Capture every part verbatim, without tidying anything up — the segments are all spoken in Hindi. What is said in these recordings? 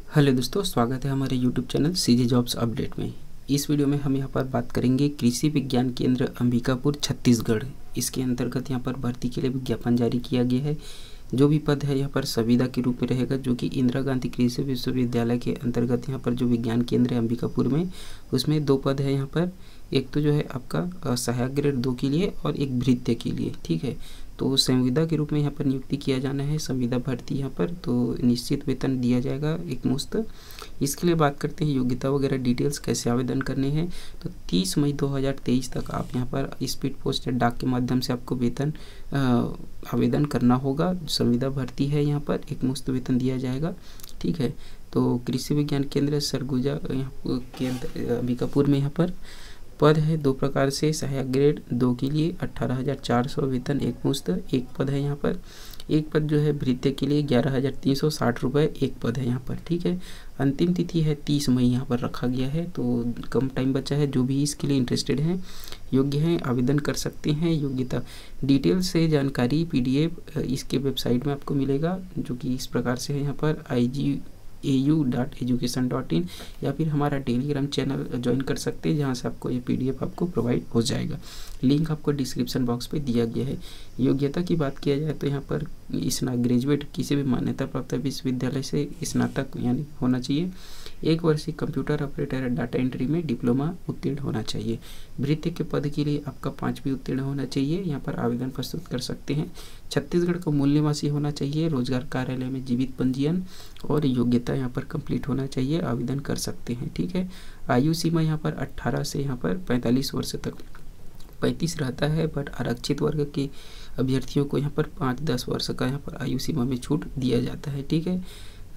हेलो दोस्तों, स्वागत है हमारे YouTube channel CJ jobs update में। इस वीडियो में हम यहाँ पर बात करेंगे कृषि विज्ञान केंद्र अंबिकापुर छत्तीसगढ़। इसके अंतर्गत यहाँ पर भर्ती के लिए विज्ञापन जारी किया गया है। जो भी पद है यहाँ पर संविदा के रूप में रहेगा, जो कि इंदिरा गांधी कृषि विश्वविद्यालय के अंतर्गत यहाँ पर जो विज्ञान केंद्र है अंबिकापुर में, उसमें दो पद है यहाँ पर। एक तो जो है आपका सहायक ग्रेड दो के लिए और एक भृत्य के लिए, ठीक है। तो संविदा के रूप में यहाँ पर नियुक्ति किया जाना है, संविदा भर्ती यहाँ पर। तो निश्चित वेतन दिया जाएगा एक मुश्त। इसके लिए बात करते हैं योग्यता वगैरह डिटेल्स, कैसे आवेदन करने हैं। तो तीस मई दो हज़ार तेईस तक आप यहाँ पर स्पीड पोस्ट या डाक के माध्यम से आपको वेतन आवेदन करना होगा। संविदा भर्ती है, यहाँ पर एक मुश्त वेतन दिया जाएगा, ठीक है। तो कृषि विज्ञान केंद्र सरगुजा यहाँ केंद्र अंबिकापुर में यहाँ पर पद है दो प्रकार से। सहायक ग्रेड दो के लिए अट्ठारह हज़ार चार सौ वेतन एक मुश्त एक पद है यहाँ पर। एक पद जो है भृत्य के लिए ग्यारह हज़ार तीन सौ साठ रुपये एक पद है यहाँ पर, ठीक है। अंतिम तिथि है तीस मई यहाँ पर रखा गया है, तो कम टाइम बचा है। जो भी इसके लिए इंटरेस्टेड हैं, योग्य हैं, आवेदन कर सकते हैं। योग्यता डिटेल से जानकारी पीडीएफ इसके वेबसाइट में आपको मिलेगा, जो कि इस प्रकार से है यहाँ पर I G A U dot education dot in, या फिर हमारा टेलीग्राम चैनल ज्वाइन कर सकते हैं, जहाँ से आपको ये पीडीएफ आपको प्रोवाइड हो जाएगा। लिंक आपको डिस्क्रिप्शन बॉक्स पे दिया गया है। योग्यता की बात किया जाए तो यहाँ पर स्ना ग्रेजुएट किसी भी मान्यता प्राप्त विश्वविद्यालय से स्नातक यानी होना चाहिए। एक वर्षीय कंप्यूटर ऑपरेटर डाटा एंट्री में डिप्लोमा उत्तीर्ण होना चाहिए। भृत्य के पद के लिए आपका पाँचवीं उत्तीर्ण होना चाहिए। यहाँ पर आवेदन प्रस्तुत कर सकते हैं। छत्तीसगढ़ का मूल निवासी होना चाहिए। रोजगार कार्यालय में जीवित पंजीयन और योग्यता यहाँ पर कंप्लीट होना चाहिए। आवेदन कर सकते हैं, ठीक है। आयु सीमा यहाँ पर अट्ठारह से यहाँ पर पैंतालीस वर्ष तक पैंतीस रहता है, बट आरक्षित वर्ग के अभ्यर्थियों को यहाँ पर पाँच दस वर्ष का यहाँ पर आयु सीमा में छूट दिया जाता है, ठीक है।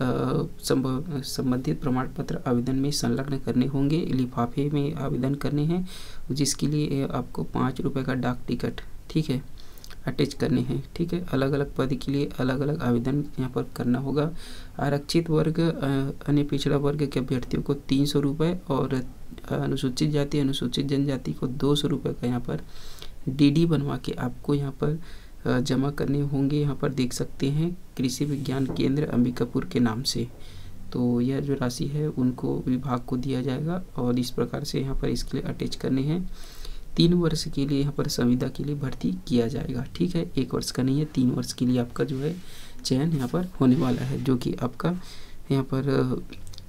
संभव संबंधित प्रमाण पत्र आवेदन में संलग्न करने होंगे। लिफाफे में आवेदन करने हैं, जिसके लिए आपको पाँच रुपये का डाक टिकट, ठीक है, अटैच करने हैं, ठीक है। अलग अलग पद के लिए अलग अलग आवेदन यहाँ पर करना होगा। आरक्षित वर्ग अन्य पिछड़ा वर्ग के अभ्यर्थियों को तीन सौ रुपये और अनुसूचित जाति अनुसूचित जनजाति को दो सौ रुपये का यहाँ पर डीडी बनवा के आपको यहाँ पर जमा करने होंगे। यहाँ पर देख सकते हैं कृषि विज्ञान केंद्र अंबिकापुर के नाम से। तो यह जो राशि है उनको विभाग को दिया जाएगा, और इस प्रकार से यहाँ पर इसके लिए अटैच करने हैं। तीन वर्ष के लिए यहाँ पर संविदा के लिए भर्ती किया जाएगा, ठीक है। एक वर्ष का नहीं है, तीन वर्ष के लिए आपका जो है चयन यहाँ पर होने वाला है, जो कि आपका यहाँ पर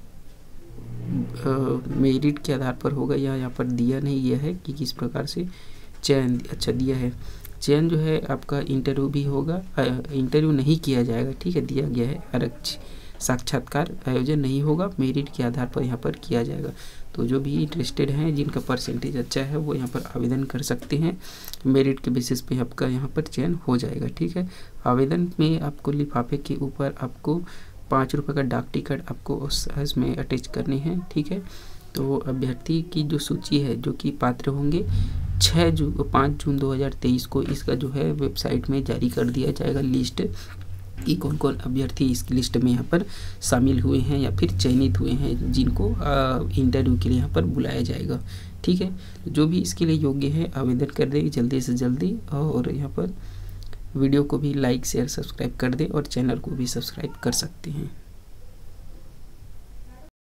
मेरिट के आधार पर होगा। या यहाँ पर दिया नहीं गया है कि किस प्रकार से चयन अच्छा दिया है। चयन जो है आपका इंटरव्यू भी होगा, इंटरव्यू नहीं किया जाएगा, ठीक है। दिया गया है आरक्षित साक्षात्कार आयोजन नहीं होगा, मेरिट के आधार पर यहाँ पर किया जाएगा। तो जो भी इंटरेस्टेड हैं, जिनका परसेंटेज अच्छा है, वो यहाँ पर आवेदन कर सकते हैं। मेरिट के बेसिस पे आपका यहाँ पर चयन हो जाएगा, ठीक है। आवेदन में आपको लिफाफे के ऊपर आपको पाँच रुपये का डाक टिकट आपको उसमें अटैच करने हैं, ठीक है। तो अभ्यर्थी की जो सूची है, जो कि पात्र होंगे, छः जून पाँच जून दो हज़ार तेईस को इसका जो है वेबसाइट में जारी कर दिया जाएगा लिस्ट, कि कौन कौन अभ्यर्थी इस लिस्ट में यहाँ पर शामिल हुए हैं या फिर चयनित हुए हैं, जिनको इंटरव्यू के लिए यहाँ पर बुलाया जाएगा, ठीक है। जो भी इसके लिए योग्य है आवेदन कर दें जल्दी से जल्दी, और यहाँ पर वीडियो को भी लाइक शेयर सब्सक्राइब कर दें, और चैनल को भी सब्सक्राइब कर सकते हैं।